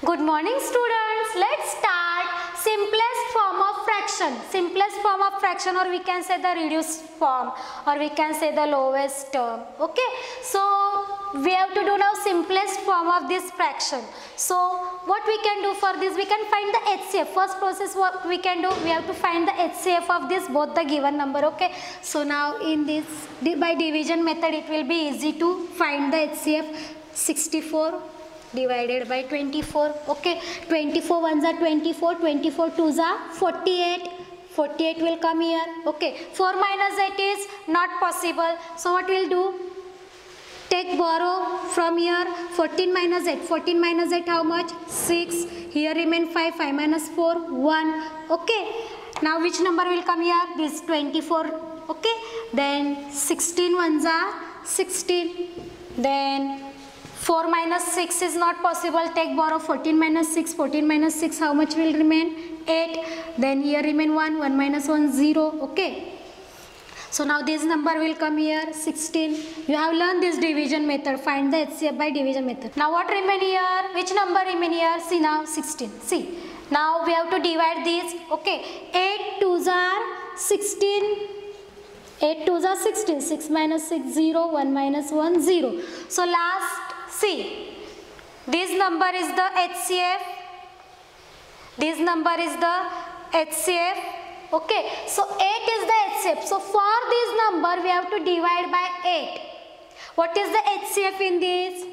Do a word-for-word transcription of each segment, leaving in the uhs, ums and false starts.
Good morning students. Let's start simplest form of fraction. Simplest form of fraction, or we can say the reduced form, or we can say the lowest term. Okay. So we have to do now simplest form of this fraction. So what we can do for this? We can find the H C F. First process what we can do? We have to find the H C F of this both the given number. Okay. So now in this by division method it will be easy to find the H C F. sixty-four divided by twenty-four. Okay, twenty-four ones are twenty-four, twenty-four twos are forty-eight, forty-eight will come here. Okay, four minus eight is not possible, so what we'll do, take borrow from here. Fourteen minus eight, fourteen minus eight how much? Six. Here remain five, five minus four, one. Okay, now which number will come here? This twenty-four. Okay, then sixteen ones are sixteen, then four minus six is not possible, take borrow. Fourteen minus six, fourteen minus six how much will remain? eight. Then here remain one, one minus one, zero. Okay, so now this number will come here, sixteen. You have learned this division method, find the H C F by division method. Now what remain here? Which number remain here? See now, sixteen. See, now we have to divide these. Okay, eight twos are sixteen, eight twos are sixteen, six minus six, zero, one minus one, zero. So last, see, this number is the H C F, this number is the H C F. Okay, so eight is the H C F. So for this number we have to divide by eight. What is the H C F in this?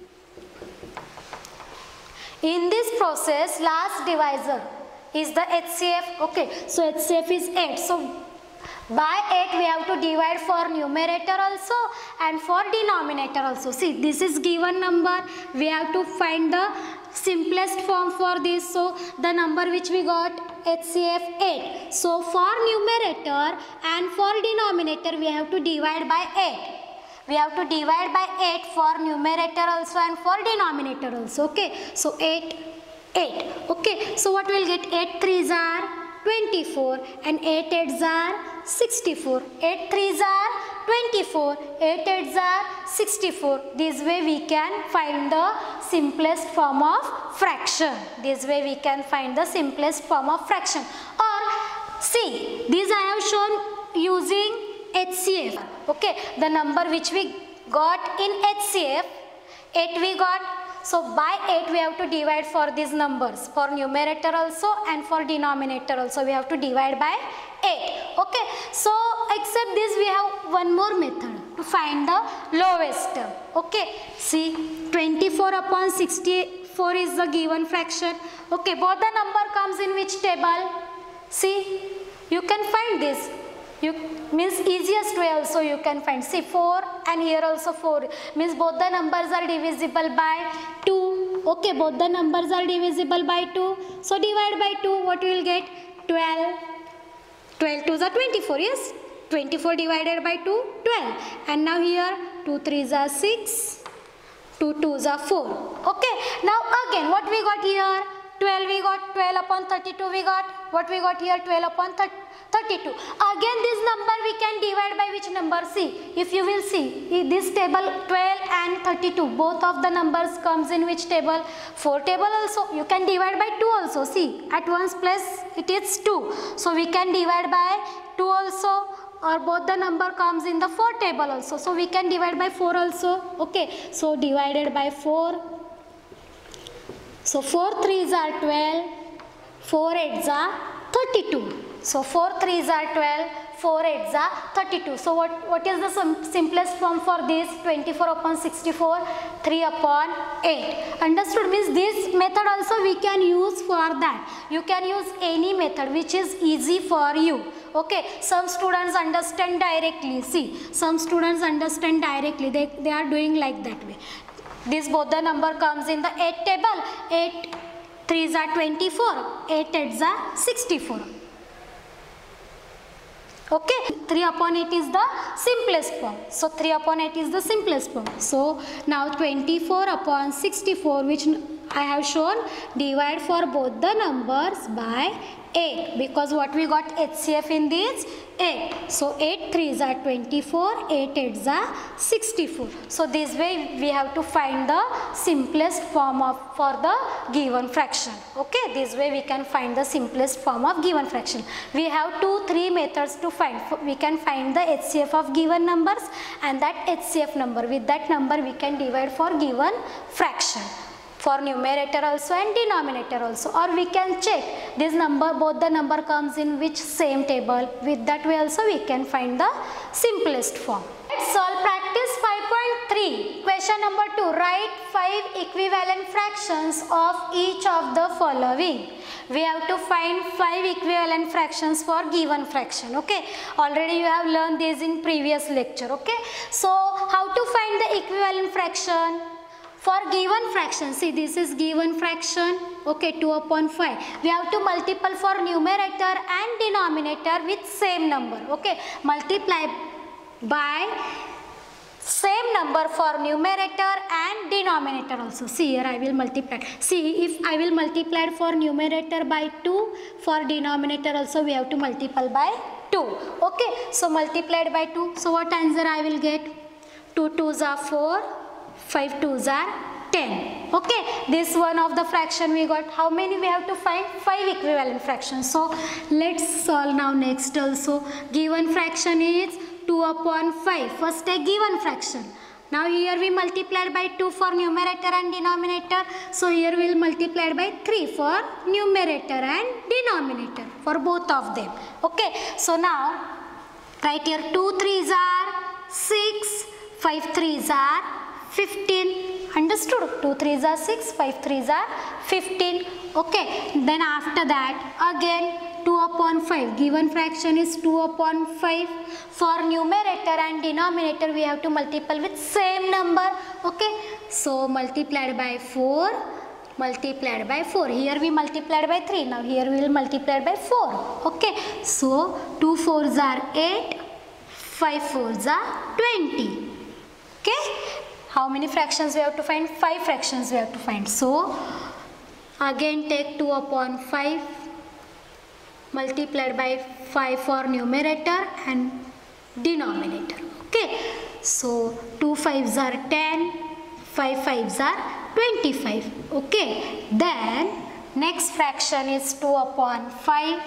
In this process, last divisor is the H C F. Okay, so H C F is eight. So by eight we have to divide for numerator also and for denominator also. See, this is given number, we have to find the simplest form for this. So the number which we got, H C F eight. So for numerator and for denominator we have to divide by eight. We have to divide by eight for numerator also and for denominator also. Okay, so eight, eight. Okay, so what we'll get? eight threes are twenty-four and eight eights are sixty-four. eight threes are twenty-four, eight eights are sixty-four. This way we can find the simplest form of fraction. This way we can find the simplest form of fraction. Or see, this I have shown using H C F. Okay, the number which we got in H C F, eight we got. So by eight we have to divide for these numbers, for numerator also and for denominator also we have to divide by eight. Okay, so except this we have one more method to find the lowest term. Okay, see, twenty-four upon sixty-four is the given fraction. Okay, both the number comes in which table? See, you can find this. You means easiest way also you can find. See, four and here also four means both the numbers are divisible by two. Okay, both the numbers are divisible by two. So divide by two, what we will get? twelve. twelve twos are twenty-four, yes? twenty-four divided by two, twelve. And now here two threes are six, two twos are four. Okay, now again what we got here? twelve we got, twelve upon thirty-two we got. What we got here? twelve upon thirty-two. Again this number we can divide by which number? See, if you will see, in this table twelve and thirty-two, both of the numbers comes in which table? four table also. You can divide by two also. See, at one's place it is two. So we can divide by two also, or both the number comes in the four table also. So we can divide by four also. Okay, so divided by four. So four threes are twelve, four eights are thirty-two. So four threes are twelve, four eights are thirty-two. So what, what is the sim simplest form for this? twenty-four upon sixty-four, three upon eight. Understood? Means this method also we can use for that. You can use any method which is easy for you. Okay, some students understand directly. See, some students understand directly. They, they are doing like that way. This both the number comes in the eight table. eight threes are twenty-four, eight eights are sixty-four. Okay, three upon eight is the simplest form. So three upon eight is the simplest form. So now twenty-four upon sixty-four, which I have shown divide for both the numbers by eight, because what we got H C F in this eight. So eight threes are twenty-four, eight eights are sixty-four. So this way we have to find the simplest form of for the given fraction. Okay, this way we can find the simplest form of given fraction. We have two, three methods to find. We can find the H C F of given numbers, and that H C F number, with that number we can divide for given fraction, for numerator also and denominator also, or we can check this number, both the number comes in which same table. With that way also we can find the simplest form. Let's solve practice five point three. Question number two. Write five equivalent fractions of each of the following. We have to find five equivalent fractions for given fraction. Okay, already you have learned this in previous lecture. Okay, so how to find the equivalent fraction? For given fraction, see this is given fraction, okay, two upon five. We have to multiply for numerator and denominator with same number, okay. Multiply by same number for numerator and denominator also. See here I will multiply. See, if I will multiply for numerator by two, for denominator also we have to multiply by two, okay. So multiplied by two, so what answer I will get? two twos are four. five twos are ten. Okay, this one of the fraction we got. How many we have to find? five equivalent fractions. So let's solve now next also. Given fraction is two upon five. First take given fraction. Now here we multiplied by two for numerator and denominator. So here we will multiply by three for numerator and denominator for both of them. Okay, so now right here two threes are six, five threes are fifteen. Understood? two threes are six, five threes are fifteen. Okay, then after that again two upon five. Given fraction is two upon five. For numerator and denominator we have to multiply with same number. Okay, so multiplied by four, multiplied by four. Here we multiplied by three. Now here we will multiply by four. Okay, so two fours are eight, five fours are twenty. Okay, how many fractions we have to find? five fractions we have to find. So again take two upon five, multiplied by five for numerator and denominator. Okay, so two fives are ten, five fives are twenty-five. Okay, then next fraction is two upon five.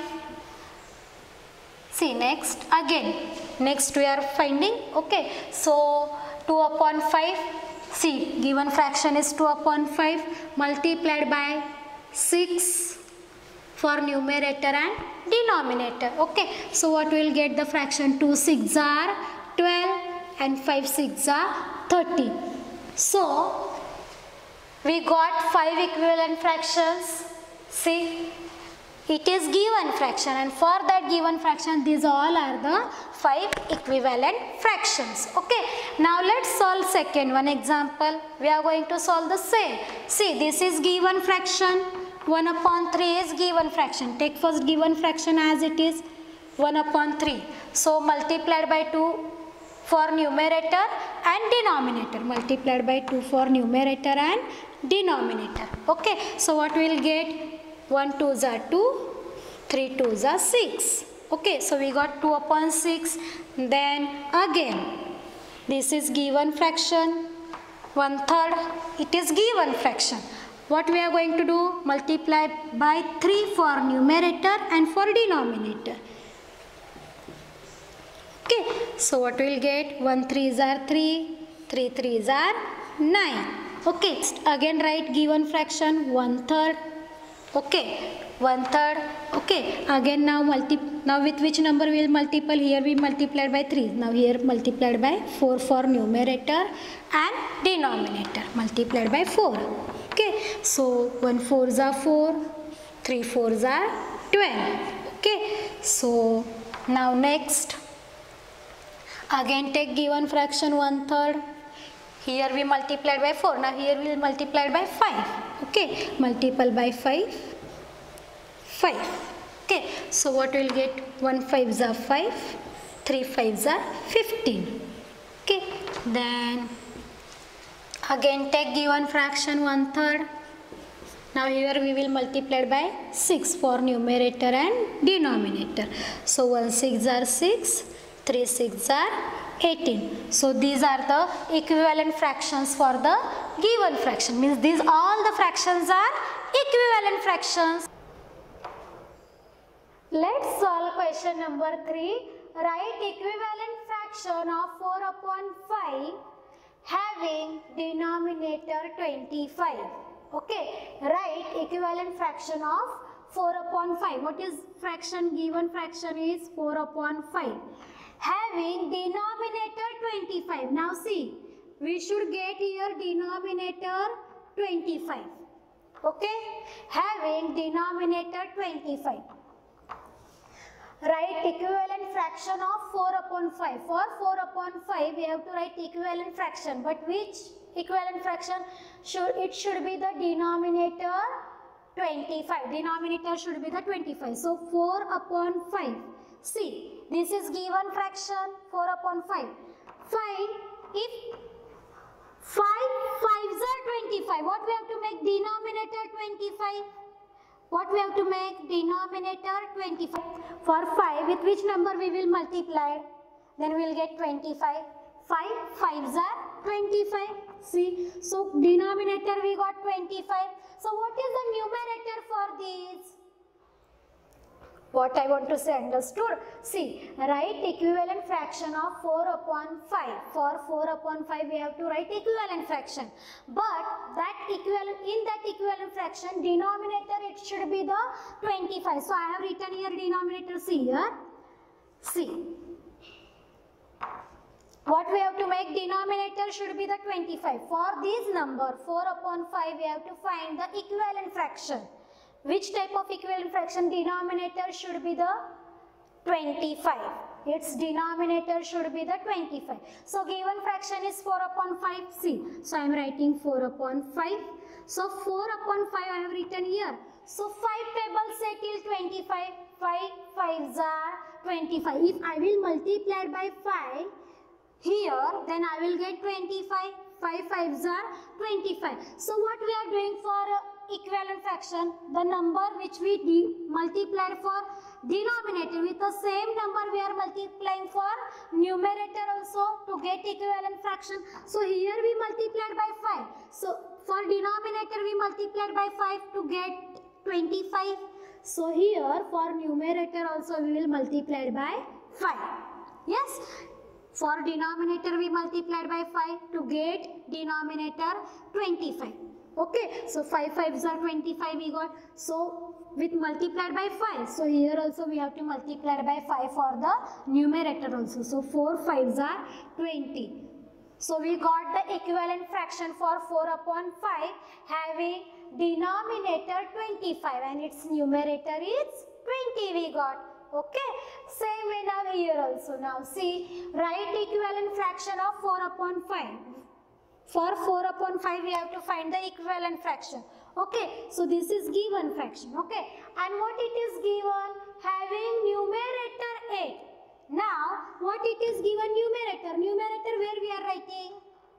See, next again, next we are finding. Okay, so two upon five. See, given fraction is two upon five, multiplied by six for numerator and denominator. Okay, so what we will get the fraction? two six are twelve and five six are thirty. So we got five equivalent fractions. See, it is given fraction, and for that given fraction these all are the five equivalent fractions. Okay, now let's solve second one example. We are going to solve the same. See, this is given fraction. one upon three is given fraction. Take first given fraction as it is, one upon three. So multiplied by two for numerator and denominator. Multiplied by two for numerator and denominator. Okay, so what we will get? one twos are two, three twos are six. Okay, so we got two upon six. Then again, this is given fraction. one third, it is given fraction. What we are going to do? Multiply by three for numerator and for denominator. Okay, so what we will get? one threes are three, three threes are nine. Okay, again write given fraction, one third. Okay, one third. Okay, again now multi now with which number we will multiply? Here we multiplied by three. Now here multiplied by four for numerator and denominator. Multiplied by four. Okay, so one fours are four, three fours are twelve. Okay, so now next, again take given fraction one third. Here we multiplied by four. Now here we will multiply by five. Okay, multiply by five, five. Okay, so what we will get? one fives are five, three fives are fifteen. Okay, then again take given fraction one third. Now here we will multiply by six for numerator and denominator. So one six are six, three six are eighteen. So these are the equivalent fractions for the given fraction. Means these all the fractions are equivalent fractions. Let's solve question number three. Write equivalent fraction of four upon five having denominator twenty-five. Okay, write equivalent fraction of four upon five. What is fraction? Given fraction is four upon five. Having denominator twenty-five. Now see, we should get here denominator twenty-five. Okay, having denominator twenty-five. Write equivalent fraction of four upon five. For four upon five, we have to write equivalent fraction. But which equivalent fraction? Should it should be the denominator twenty-five. Denominator should be the twenty-five. So four upon five. See, this is given fraction four upon five. Find if five fives are twenty-five. What we have to make? Denominator twenty-five. What we have to make? Denominator twenty-five. For five, with which number we will multiply? Then we will get twenty-five. five fives are twenty-five. See, so denominator we got twenty-five. So what is the numerator for this? What I want to say, understood? See, write equivalent fraction of four upon five. For four upon five, we have to write equivalent fraction. But that equivalent, in that equivalent fraction, denominator it should be the twenty-five. So I have written here denominator. See here. See. What we have to make? Denominator should be the twenty-five. For this number, four upon five, we have to find the equivalent fraction. Which type of equivalent fraction? Denominator should be the twenty-five. Its denominator should be the twenty-five. So given fraction is four upon five. See, so I am writing four upon five. So four upon five I have written here. So five tables say till twenty-five. five fives are twenty-five. If I will multiply by five here, then I will get twenty-five. five fives are twenty-five. So what we are doing for uh, equivalent fraction? The number which we multiplied for denominator, with the same number we are multiplying for numerator also to get equivalent fraction. So here we multiplied by five. So for denominator we multiplied by five to get twenty-five. So here for numerator also we will multiply by five. Yes. For denominator we multiplied by five to get denominator twenty-five. Okay, so five fives are twenty-five we got. So with multiplied by five. So here also we have to multiply by five for the numerator also. So four fives are twenty. So we got the equivalent fraction for four upon five having denominator twenty-five and its numerator is twenty we got. Okay, same way now here also. Now see, write equivalent fraction of four upon five. For four upon five we have to find the equivalent fraction. Okay, so this is given fraction. Okay, and what it is given? Having numerator eight. Now what it is given? Numerator. Numerator where we are writing?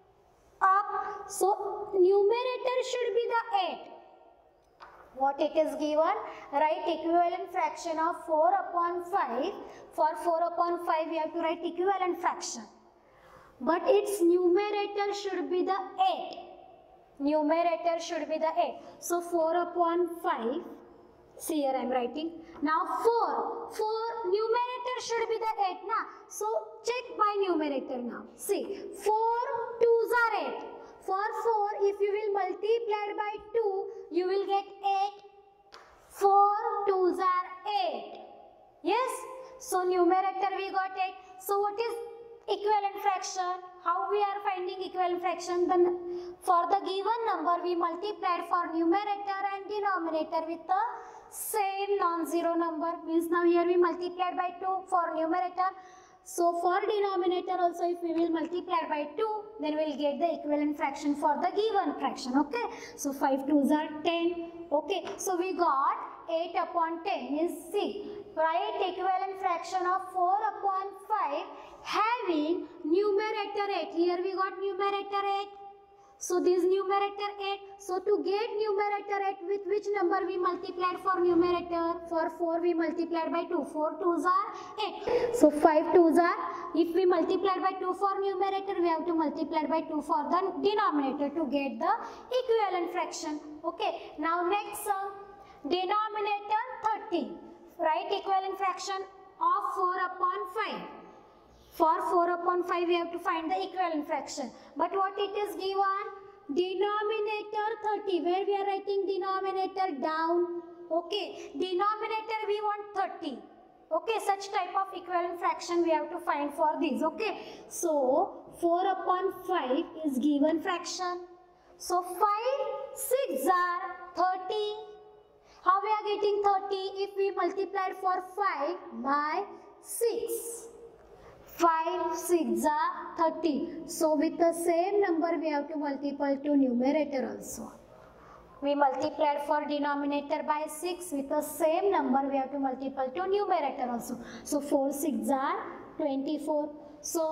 Up. So numerator should be the eight. What it is given? Write equivalent fraction of four upon five. For four upon five we have to write equivalent fraction. But its numerator should be the eight. Numerator should be the eight. So four upon five. See here I am writing. Now four. four numerator should be the eight. Now, so check by numerator now. See, four twos are eight. For four, if you will multiply by two, you will get eight. four twos are eight. Yes? So numerator we got eight. So what is equivalent fraction? How we are finding equivalent fraction? Then for the given number we multiplied for numerator and denominator with the same non-zero number. Means now here we multiplied by two for numerator. So for denominator also if we will multiply by two, then we will get the equivalent fraction for the given fraction. Okay. So five twos are ten. Okay. So we got eight upon ten. Means see, write equivalent fraction of four upon five having numerator eight. Here we got numerator eight. So this numerator eight. So to get numerator eight, with which number we multiplied for numerator? For four we multiplied by two. four twos are eight. So five twos are, if we multiplied by two for numerator, we have to multiply by two for the denominator to get the equivalent fraction. Okay. Now next sum, denominator thirty. Write equivalent fraction of four upon five. For four upon five we have to find the equivalent fraction. But what it is given? Denominator thirty. Where we are writing denominator down. Okay. Denominator we want thirty. Okay. Such type of equivalent fraction we have to find for this. Okay. So four upon five is given fraction. So five six are thirty. How we are getting thirty? If we multiplied for five by six. five six are thirty. So with the same number we have to multiply to numerator also. We multiplied for denominator by six. With the same number we have to multiply to numerator also. So four six are twenty-four. So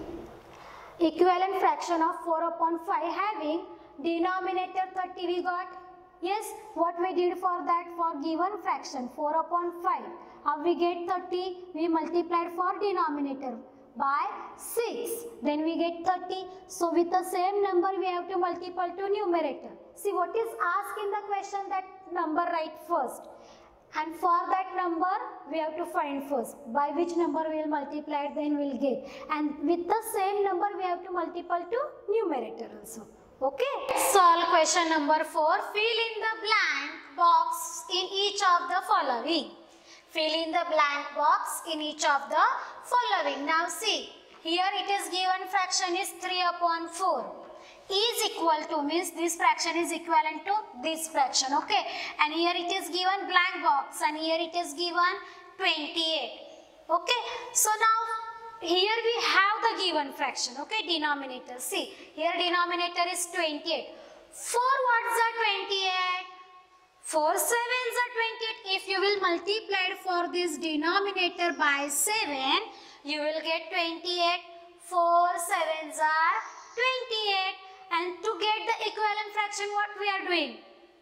equivalent fraction of four upon five having denominator thirty we got. Yes, what we did for that? For given fraction four upon five. How we get thirty? We multiplied for denominator by six. Then we get thirty. So with the same number we have to multiply to numerator. See what is asked in the question, that number write first. And for that number we have to find first. By which number we will multiply, then we will get. And with the same number we have to multiply to numerator also. Okay. Solve question number four. Fill in the blank box in each of the following. Fill in the blank box in each of the following. Now see, here it is given fraction is three upon four. Is equal to means this fraction is equivalent to this fraction. Okay. And here it is given blank box and here it is given twenty-eight. Okay. So now here we have the given fraction. Okay. Denominator. See, here denominator is twenty-eight. four what's the twenty-eight? four sevens are twenty-eight. If you will multiply for this denominator by seven, you will get twenty-eight. four sevens are twenty-eight. And to get the equivalent fraction, what we are doing?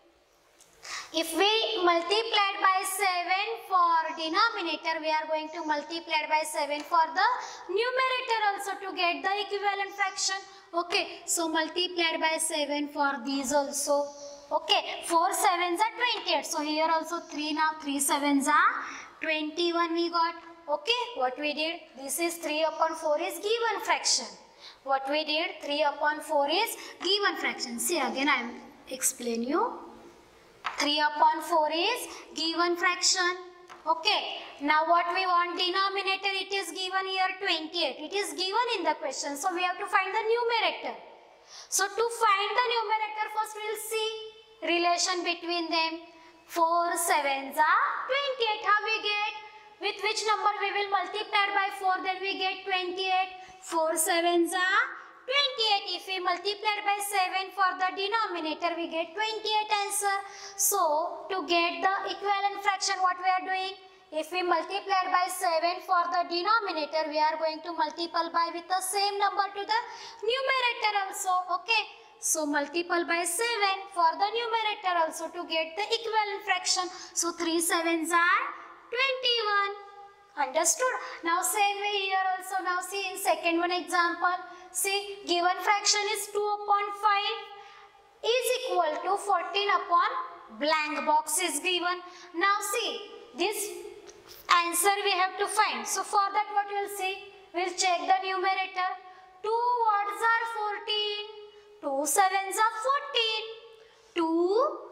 If we multiplied by seven for denominator, we are going to multiply by seven for the numerator also to get the equivalent fraction. Okay, so multiplied by seven for these also. Okay, four sevens are twenty-eight. So here also three, now three sevens are twenty-one we got. Okay, what we did? This is three upon four is given fraction. What we did? three upon four is given fraction. See again I will explain you. three upon four is given fraction. Okay. Now what we want? Denominator, it is given here twenty-eight. It is given in the question. So we have to find the numerator. So to find the numerator, first we will see relation between them. four sevens are twenty-eight. How we get? With which number we will multiply by four? Then we get twenty-eight. four sevens are twenty-eight. If we multiply by seven for the denominator, we get twenty-eight answer. So to get the equivalent fraction, what we are doing? If we multiply by seven for the denominator, we are going to multiply by with the same number to the numerator also. Okay. So multiply by seven for the numerator also to get the equivalent fraction. So three sevens are twenty-one. Understood? Now same way here also. Now see in second one example. See, given fraction is two upon five is equal to fourteen upon blank box is given. Now see, this answer we have to find. So for that what we will see? We will check the numerator. two words are fourteen. two sevens are fourteen. two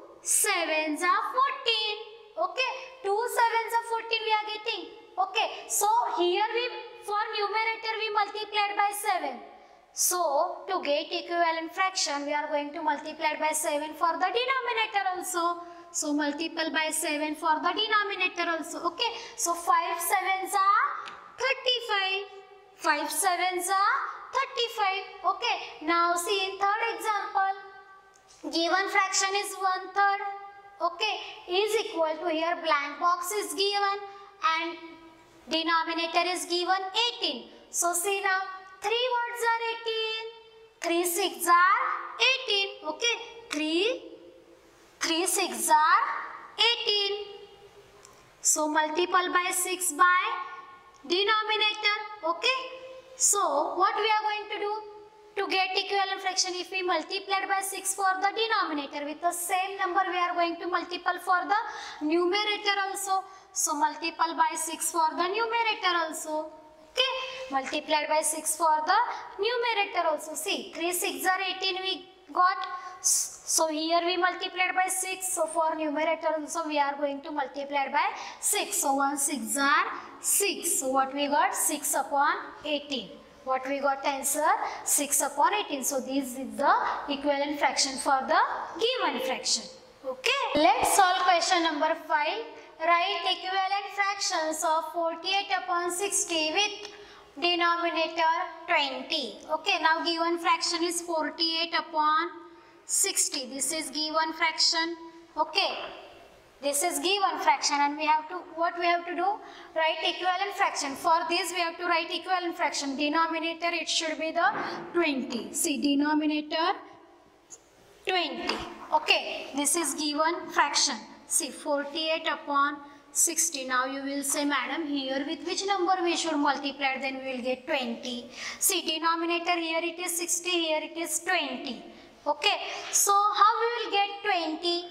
sevens are fourteen. Okay. two sevens are fourteen we are getting. Okay. So here we, for numerator we multiplied by seven. So to get equivalent fraction, we are going to multiply by seven for the denominator also. So multiply by seven for the denominator also. Okay. So five sevens are thirty-five. five sevens are thirty-five. Okay. Now see in third example, given fraction is one third. Okay. Is equal to, here blank box is given and denominator is given eighteen. So see now, three words are eighteen. three six are eighteen. Okay, three, three six are eighteen. So multiply by six by denominator. Okay, so what we are going to do? To get equivalent fraction, if we multiply by six for the denominator, with the same number we are going to multiply for the numerator also. So multiply by six for the numerator also. Okay, multiplied by six for the numerator also. See, three six are eighteen we got. So here we multiplied by six. So for numerator also we are going to multiply by six. So one six are six. So what we got? six upon eighteen. What we got answer? six upon eighteen. So this is the equivalent fraction for the given fraction. Okay. Let's solve question number five. Write equivalent fractions of forty-eight upon sixty with denominator twenty. Okay. Now given fraction is forty-eight upon sixty. This is given fraction. Okay. This is given fraction and we have to, what we have to do? Write equivalent fraction. For this we have to write equivalent fraction. Denominator it should be the twenty. See, denominator twenty. Okay, this is given fraction. See, forty-eight upon sixty. Now you will say, madam, here with which number we should multiply? Then we will get twenty. See, denominator here it is sixty, here it is twenty. Okay, so how we will get twenty?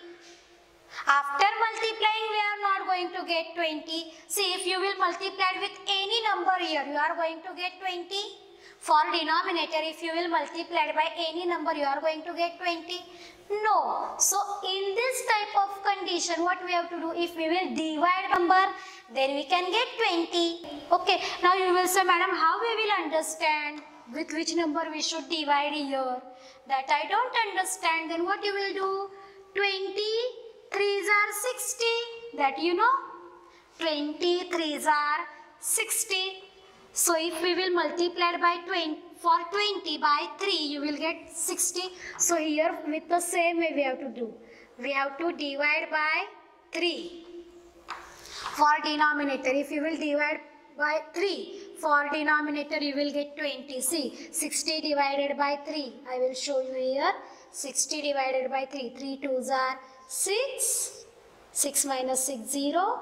After multiplying we are not going to get twenty. See, if you will multiply with any number here, you are going to get twenty. For denominator, if you will multiply by any number, you are going to get twenty. No. So in this type of condition, what we have to do? If we will divide number, then we can get twenty. Okay. Now you will say, madam, how we will understand with which number we should divide here? That I don't understand. Then what you will do? twenty threes are sixty. That you know. twenty threes are sixty. So if we will multiply by twenty, for twenty by three, you will get sixty. So here with the same way we have to do. We have to divide by three. For denominator, if you will divide by three, for denominator you will get twenty. See, sixty divided by three. I will show you here. sixty divided by three. three twos are six. six minus six, zero.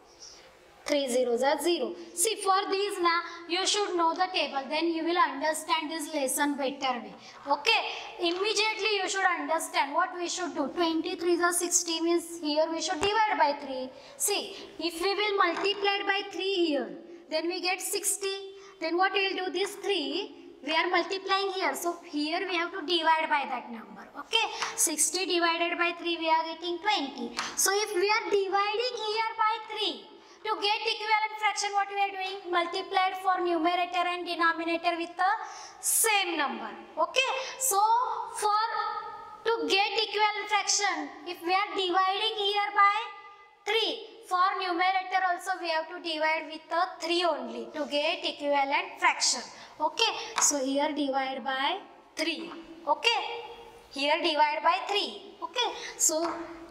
three zeros are zero. See, for these now, you should know the table. Then you will understand this lesson better way. Okay. Immediately you should understand what we should do. twenty-three are sixty means here we should divide by three. See, if we will multiply by three here, then we get sixty. Then what we will do? This three, we are multiplying here. So here we have to divide by that number. Okay. sixty divided by three, we are getting twenty. So if we are dividing here by three, to get equivalent fraction, what we are doing? Multiplied for numerator and denominator with the same number. Okay. So for to get equivalent fraction, if we are dividing here by three, for numerator also we have to divide with the three only to get equivalent fraction. Okay. So here divide by three. Okay. Here divide by three. Okay. So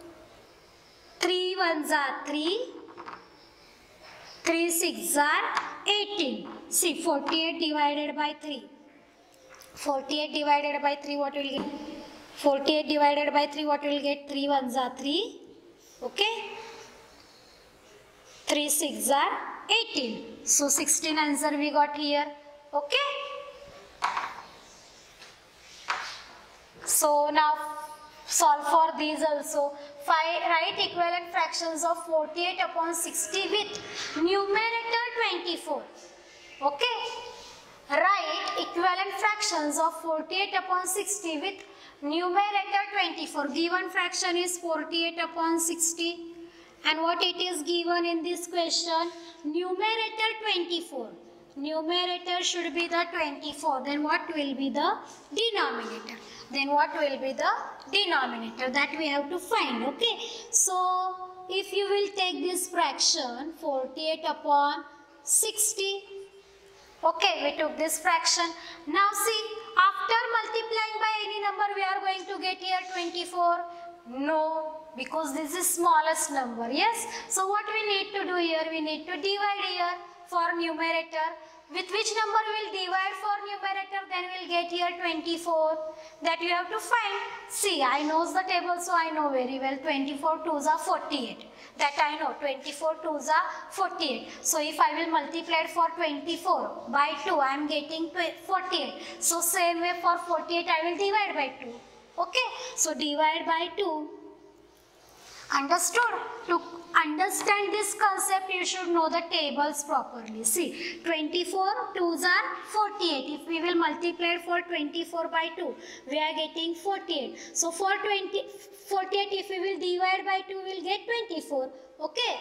three ones are three. three six are eighteen. See, forty-eight divided by three. forty-eight divided by three, what will get? forty-eight divided by three, what will get? three ones are three. Okay. three six are eighteen. So sixteen answer we got here. Okay. So now solve for these also. Find, write equivalent fractions of forty-eight upon sixty with numerator twenty-four. Okay. Write equivalent fractions of forty-eight upon sixty with numerator twenty-four. Given fraction is forty-eight upon sixty. And what it is given in this question? Numerator twenty-four. Numerator should be the twenty-four. Then what will be the denominator? Then what will be the denominator? That we have to find. Okay. So if you will take this fraction forty-eight upon sixty. Okay, we took this fraction. Now see, after multiplying by any number we are going to get here twenty-four. No, because this is smallest number. Yes. So what we need to do here? We need to divide here for numerator. with which number we will divide for numerator, then we will get here twenty-four. That you have to find. See, I knows the table, so I know very well. twenty-four twos are forty-eight. That I know. twenty-four twos are forty-eight. So if I will multiply it for twenty-four by two, I am getting forty-eight. So same way for forty-eight, I will divide by two. Okay. So divide by two. Understood? To understand this concept, you should know the tables properly. See, twenty-four twos are forty-eight. If we will multiply for twenty-four by two, we are getting forty-eight. So for twenty, forty-eight, if we will divide by two, we will get twenty-four. Okay.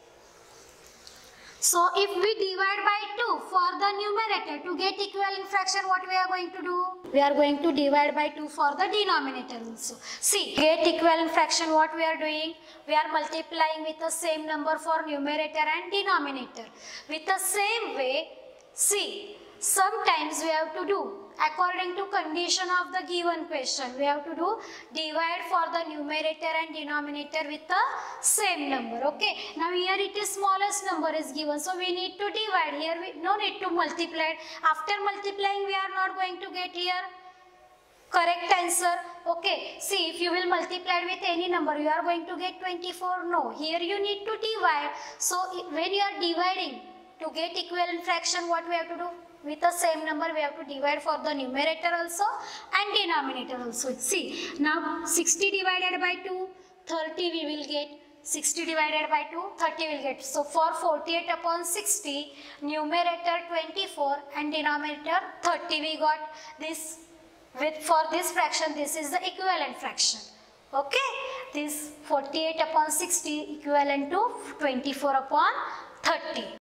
So if we divide by two for the numerator to get equivalent fraction, what we are going to do? We are going to divide by two for the denominator also. See, get equivalent fraction, what we are doing? We are multiplying with the same number for numerator and denominator. With the same way, see, sometimes we have to do according to condition of the given question. We have to do divide for the numerator and denominator with the same number. Okay. Now here it is smallest number is given. So we need to divide. Here we no need to multiply. After multiplying, we are not going to get here correct answer. Okay. See, if you will multiply with any number, you are going to get twenty-four. No. Here you need to divide. So when you are dividing to get equivalent fraction, what we have to do? With the same number, we have to divide for the numerator also and denominator also. See, now sixty divided by two, thirty we will get. sixty divided by two, thirty will get. So for forty-eight upon sixty, numerator twenty-four and denominator thirty we got. This with for this fraction, this is the equivalent fraction. Okay, this forty-eight upon sixty equivalent to twenty-four upon thirty.